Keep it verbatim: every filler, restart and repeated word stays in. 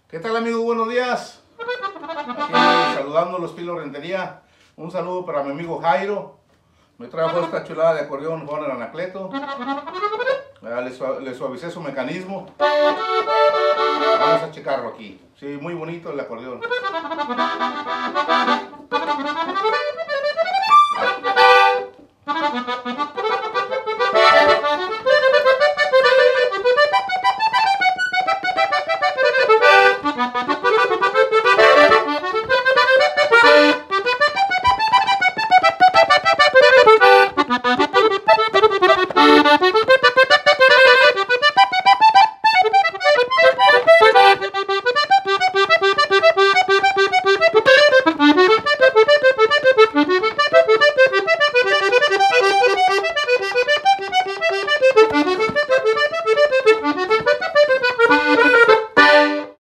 ¿Qué tal, amigos? Buenos días. Aquí saludando los Pilos Rentería. Un saludo para mi amigo Jairo. Me trajo esta chulada de acordeón con el Anacleto. Le, su le suavicé su mecanismo. Vamos a checarlo aquí. Sí, muy bonito el acordeón.